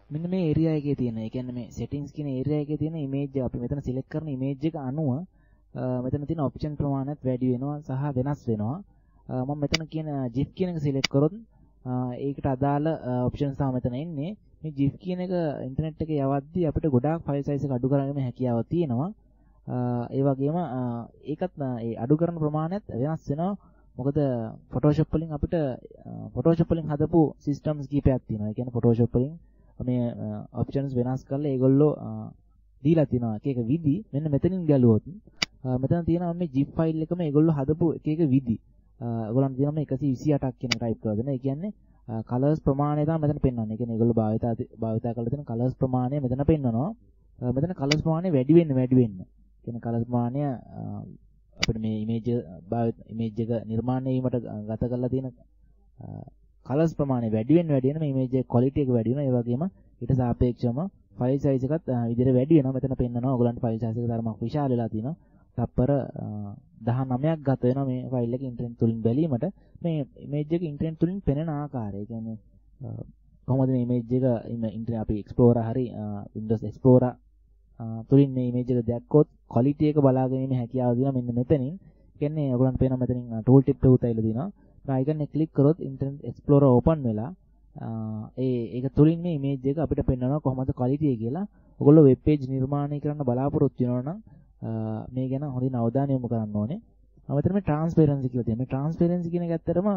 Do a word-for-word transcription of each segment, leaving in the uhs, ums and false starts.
මෙන්න මේ ඒරියා එකේ තියෙන, ඒ කියන්නේ මේ settings කියන ඒරියා එකේ තියෙන image අපි මෙතන select කරන image එක අනුව මෙතන තියෙන option ප්‍රමාණයත් වැඩි වෙනවා සහ වෙනස් වෙනවා. මම මෙතන කියන GIF කියන එක select කරොත් ඒකට අදාළ options තමයි මෙතන එන්නේ. මේ GIF කියන එක ඉන්ටර්නෙට් එකේ යවද්දී අපිට ගොඩාක් file size එක අඩු කරගන්න හැකියාව තියෙනවා. ඒ වගේම ඒකත් ඒ අඩු කරන ප්‍රමාණයත් වෙනස් වෙනවා. මොකද Photoshop වලින් අපිට Photoshop වලින් හදපු systems කීපයක් තියෙනවා. ඒ කියන්නේ Photoshop වලින් මේ options වෙනස් කරලා ඒගොල්ලෝ දීලා තිනවා එක එක විදි. මෙන්න මෙතනින් ගැලුවොත් මෙතන තියෙනවා මේ GIF file එකම ඒගොල්ලෝ හදපු එක එක විදි. ඒගොල්ලන් තියෙනවා මේ එකසිය විසිඅටක් කියන type කරලා දෙන. ඒ කියන්නේ colors ප්‍රමාණය තමයි මෙතන පෙන්වන්නේ. ඒ කියන්නේ ඒගොල්ලෝ භාවිතා භාවිතා කරලා තියෙන colors ප්‍රමාණය මෙතන පෙන්වනවා. මෙතන colors ප්‍රමාණය වැඩි වෙන්න වැඩි වෙන්න. කියන colors ප්‍රමාණය අපිට මේ image image එක නිර්මාණය වීමට ගත කරලා තියෙන colors ප්‍රමාණය වැඩි වෙන්න වැඩි වෙන මේ image එකේ quality එක වැඩි වෙනවා. ඒ වගේම ඊට සාපේක්ෂවම file size එකත් විදිහට වැඩි වෙනවා. මෙතන පෙන්නනවා ඔයගලන්ට file size එක තරමක් විශාල වෙලා තියෙනවා. තප්පර දහනවයක් ගත වෙනවා මේ ෆයිල් එක ඉන්ටර්නෙට් තුලින් බැලීමට. මේ image එක ඉන්ටර්නෙට් තුලින් පෙනෙන ආකාරය. ඒ කියන්නේ කොහොමද මේ image එක ඉන්ටර්නෙට් අපි Explorer හරි Windows Explorer තුලින් මේ image එක දැක්කොත් quality එක බලා ගැනීමේ හැකියාව දිනවා මෙන්න මෙතනින්. කියන්නේ ඔයගලන්ට පේනවා මෙතනින් tool tip එක උතයිලා දිනවා. මේ icon එක click කරොත් Internet Explorer open වෙලා ඒ ඒක තුලින් මේ image එක අපිට පෙන්වනවා කොහොමද quality එක කියලා. ඔයගොල්ලෝ web page නිර්මාණය කරන්න බලාපොරොත්තු වෙනවා නම් මේ ගැන හොඳින් අවධානය යොමු කරන්න ඕනේ. මෙතන මේ transparency කියලා තියෙනවා. මේ transparency කියන එක ඇත්තටම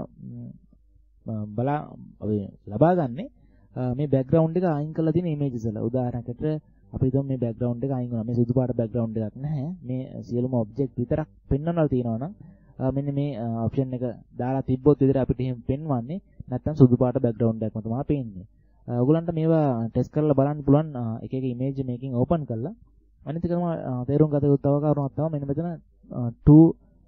බලා ලබා ගන්න මේ background එක අයින් කරලා තියෙන images වල. උදාහරණයකට අපි හිතමු මේ background එක අයින් වුණා. මේ සුදු පාට background එකක් නැහැ. මේ සියලුම object විතරක් පෙන්වන්නලා තියෙනවා නම් මෙන්න මේ option එක දාලා තිබ්බොත් විතර අපිට එහෙම පෙන්වන්නේ. නැත්තම් සුදු පාට background එකක්ම තමයි පේන්නේ. ඔයගොල්ලන්ට මේවා ටෙස්ට් කරලා බලන්න පුළුවන් එක එක image making open කරලා. අනිත් එකම තේරුම් ගත යුතු තව කාරණාවක් තමයි මෙන්න මෙතන two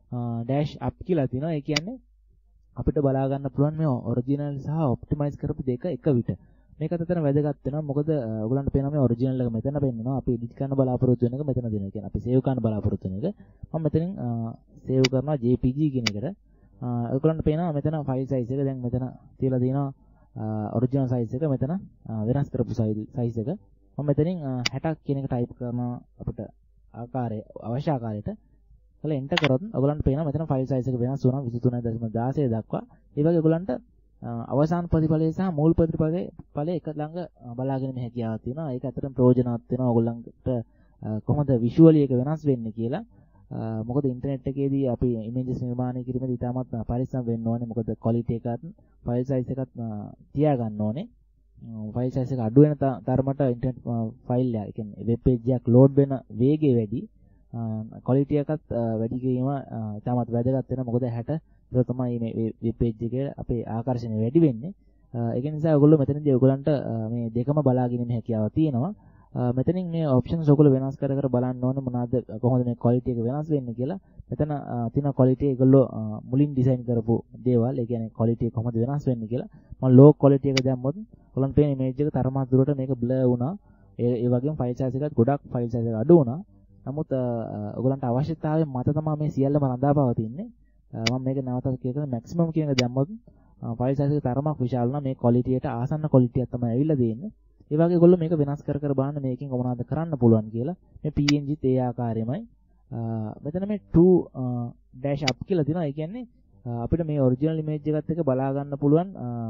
dash up කියලා තියෙනවා. ඒ කියන්නේ අපිට බලා ගන්න පුළුවන් මේ ඔරිජිනල් සහ ඔප්ටිමයිස් කරපු දෙක එක විට. මේකත් අතන වැදගත් වෙනවා. මොකද ඔයගොල්ලන්ට පේනවා මේ ඔරිජිනල් එක මෙතන පෙන්නනවා. අපි එඩිට් කරන්න බලාපොරොත්තු වෙන එක මෙතන දෙනවා. ඒ කියන්නේ අපි සේව් කරන්න බලාපොරොත්තු වෙන එක. මම මෙතනින් සේව් කරනවා J P G කියන එකට. ඔයගොල්ලන්ට පේනවා මෙතන file size එක දැන් මෙතන තියලා තියෙනවා ඔරිජිනල් size එක මෙතන වෙනස් කරපු size එක. මම මෙතනින් හැටක් කියන එක type කරනවා අපිට ආකාරය අවශ්‍ය ආකාරයට. ඔයාලා enter කරොත් ඔයගොල්ලන්ට පේනවා මෙතන file size එක වෙනස් වුණා විසි තුනයි දශම දාසය දක්වා. ඒ වගේ ඔයගොල්ලන්ට අවසාන ප්‍රතිඵලය සහ මූල ප්‍රතිඵලයේ ඵලයේ එක ළඟ බලාගෙන මේ හැකියාවක් තියෙනවා. ඒක ඇත්තටම ප්‍රයෝජනවත් වෙනවා ඔයගොල්ලන්ට කොහොමද visually එක වෙනස් වෙන්නේ කියලා. මොකද ඉන්ටර්නෙට් එකේදී අපි images නිර්මාණය කිරීමේදී ඉතාමත් පරිස්සම් වෙන්න ඕනේ. මොකද quality එකත් file size එකත් තියා ගන්න ඕනේ. file size එක අඩු වෙන තරමට ඉන්ටර්නෙට් ෆයිල් එක, ඒ කියන්නේ web page එකක් load වෙන වේගය වැඩි. quality එකත් වැඩි කිරීම ඉතාමත් වැදගත් වෙනවා. මොකද හැට ඒක තමයි මේ web page එකේ අපේ ආකර්ෂණය වැඩි වෙන්නේ. ඒක නිසා ඔයගොල්ලෝ මෙතනදී ඔයගොල්ලන්ට මේ දෙකම බලාගෙන ඉන්න හැකියාව තියෙනවා. මෙතනින් මේ options ඔයගොල්ලෝ වෙනස් කර කර බලන්න ඕනේ මොනවාද කොහොමද මේ quality එක වෙනස් වෙන්නේ කියලා. මෙතන තියෙන quality ඒගොල්ලෝ මුලින් design කරපු දේවල්, ඒ කියන්නේ quality එක කොහොමද වෙනස් වෙන්නේ කියලා. මම low quality එක දැම්මොත් ඔයගොල්ලන්ට පේන image එක තරමක් දුරට මේක blur වුණා. ඒ ඒ වගේම file size එකත් ගොඩක් file size එක අඩු වුණා. නමුත් ඔයගොල්ලන්ට අවශ්‍යතාවය මත තමයි මේ සියල්ලම රඳා පවතින්නේ. මම මේක නැවතත් කියනවා maximum කියන එක දැම්මොත් file size එක තරමක් විශාල නම් මේ quality එකට ආසන්න quality එකක් තමයි ඇවිල්ලා තියෙන්නේ. ඒ වගේ ඔයගොල්ලෝ මේක වෙනස් කර කර බලන්න මේකෙන් මොනවද කරන්න පුළුවන් කියලා. මේ P N Gත් ඒ ආකාරයමයි. මෙතන මේ two dash up කියලා තියෙනවා. ඒ කියන්නේ අපිට මේ original image එකත් එක්ක බලා ගන්න පුළුවන්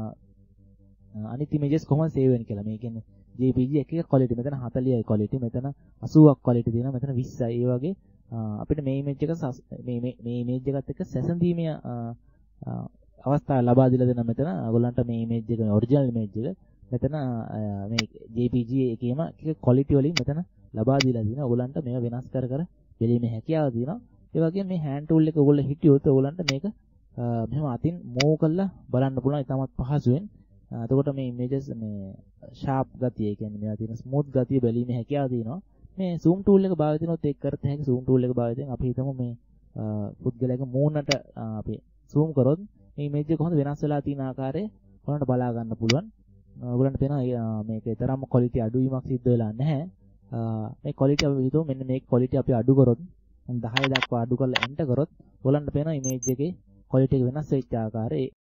අනිත් images කොහොමද save වෙන්නේ කියලා. මේ කියන්නේ J P G එක එක quality මෙතන හතලිසයි quality, මෙතන අසූවක් quality තියෙනවා, මෙතන විස්සයි. ඒ වගේ අපිට මේ image එක මේ මේ image එකත් එක්ක සැසඳීමේ අවස්ථාව ලබා දීලා දෙන මෙතන ඔයගොල්ලන්ට මේ image එක original image එක මෙතන මේ J P G එකේම එක quality වලින් මෙතන ලබා දීලා දිනවා. ඔයගොල්ලන්ට මේවා වෙනස් කර කර බැලීමේ හැකියාව තියෙනවා. ඒ වගේම මේ hand tool එක ඔයගොල්ලෝ හිටියොත් ඔයගොල්ලන්ට මේක මෙහෙම අතින් move කරලා බලන්න පුළුවන් ඉතාමත් පහසුවෙන්. එතකොට මේ images මේ sharp ගතිය, ඒ කියන්නේ මේවා තියෙන smooth ගතිය බැලීමේ හැකියාව තියෙනවා. මේ zoom tool එක භාවිතනොත් ඒක කරත් හැකි. zoom tool එක භාවිතයෙන් අපි හිතමු මේ පුද්ගලයාගේ මූණට අපි zoom කරොත් මේ image එක කොහොමද වෙනස් වෙලා තියෙන ආකාරය ඔයාලට බලා ගන්න පුළුවන්. ඔයගොල්ලන්ට පේනවා මේක තරම්ම quality අඩුවීමක් සිද්ධ වෙලා නැහැ. මේ quality අපි හිතුව මෙන්න මේ quality අපි අඩු කරොත් දහය දක්වා අඩු කරලා enter කරොත් ඔයගොල්ලන්ට පේනවා image එකේ quality එක වෙනස් වෙච්ච ආකාරය.